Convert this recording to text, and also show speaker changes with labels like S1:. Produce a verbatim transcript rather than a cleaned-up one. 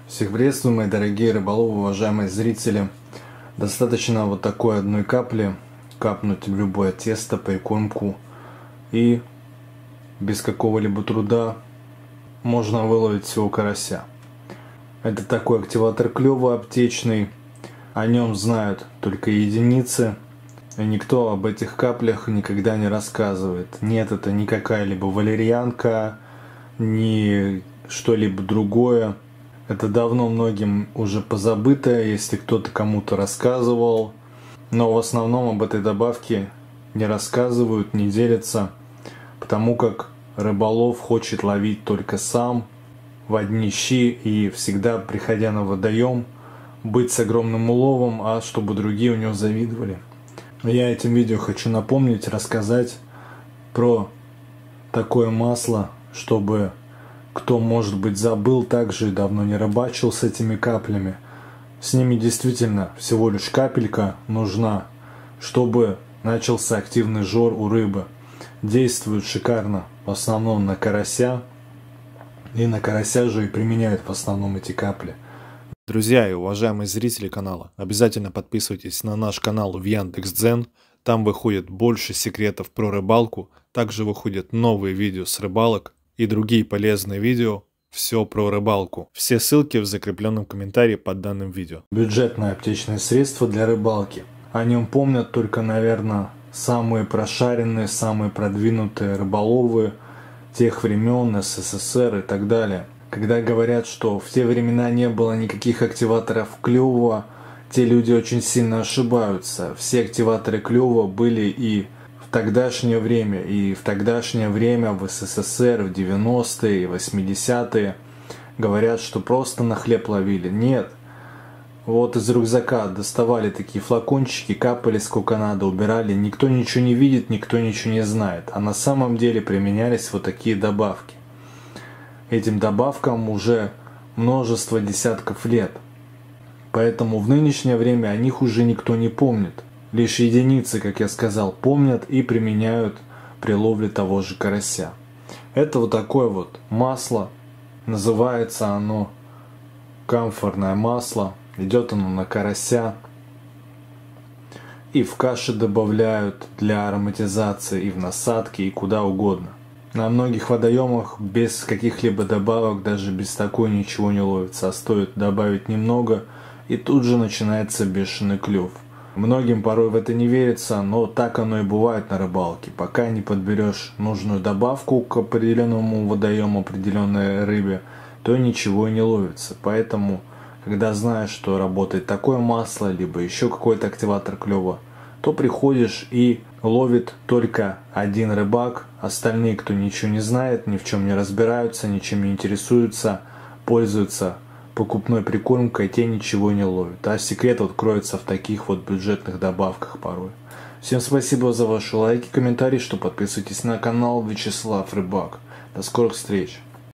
S1: Всех приветствую, мои дорогие рыболовы, уважаемые зрители. Достаточно вот такой одной капли капнуть в любое тесто, прикормку, и без какого-либо труда можно выловить всего карася. Это такой активатор клёва аптечный, о нем знают только единицы, и никто об этих каплях никогда не рассказывает. Нет, это не какая-либо валерьянка, ни что-либо другое. Это давно многим уже позабыто, если кто-то кому-то рассказывал. Но в основном об этой добавке не рассказывают, не делятся, потому как рыболов хочет ловить только сам, в одни щи, и всегда, приходя на водоем, быть с огромным уловом, а чтобы другие у него завидовали. Я этим видео хочу напомнить, рассказать про такое масло, чтобы кто, может быть, забыл, также давно не рыбачил с этими каплями. С ними действительно всего лишь капелька нужна, чтобы начался активный жор у рыбы. Действует шикарно в основном на карася, и на карася же и применяют в основном эти капли.
S2: Друзья и уважаемые зрители канала, обязательно подписывайтесь на наш канал в Яндекс.Дзен. Там выходит больше секретов про рыбалку, также выходят новые видео с рыбалок и другие полезные видео, все про рыбалку. Все ссылки в закрепленном комментарии под данным видео.
S1: Бюджетное аптечное средство для рыбалки. О нем помнят только, наверное, самые прошаренные, самые продвинутые рыболовы тех времен, СССР и так далее. Когда говорят, что в те времена не было никаких активаторов клёва, те люди очень сильно ошибаются. Все активаторы клёва были и в тогдашнее время, и в тогдашнее время в СССР, в девяностые и восьмидесятые. Говорят, что просто на хлеб ловили. Нет. Вот из рюкзака доставали такие флакончики, капали сколько надо, убирали. Никто ничего не видит, никто ничего не знает. А на самом деле применялись вот такие добавки. Этим добавкам уже множество десятков лет. Поэтому в нынешнее время о них уже никто не помнит. Лишь единицы, как я сказал, помнят и применяют при ловле того же карася. Это вот такое вот масло. Называется оно камфорное масло. Идет оно на карася. И в каши добавляют для ароматизации, и в насадки, и куда угодно. На многих водоемах без каких-либо добавок, даже без такой ничего не ловится. А стоит добавить немного, и тут же начинается бешеный клев. Многим порой в это не верится, но так оно и бывает на рыбалке. Пока не подберешь нужную добавку к определенному водоему, определенной рыбе, то ничего и не ловится. Поэтому, когда знаешь, что работает такое масло, либо еще какой-то активатор клёва, то приходишь и ловит только один рыбак. Остальные, кто ничего не знает, ни в чем не разбираются, ничем не интересуются, пользуются покупной прикормкой, те ничего не ловят. А секрет вот кроется в таких вот бюджетных добавках порой. Всем спасибо за ваши лайки, комментарии, что подписывайтесь на канал. Вячеслав Рыбак. До скорых встреч!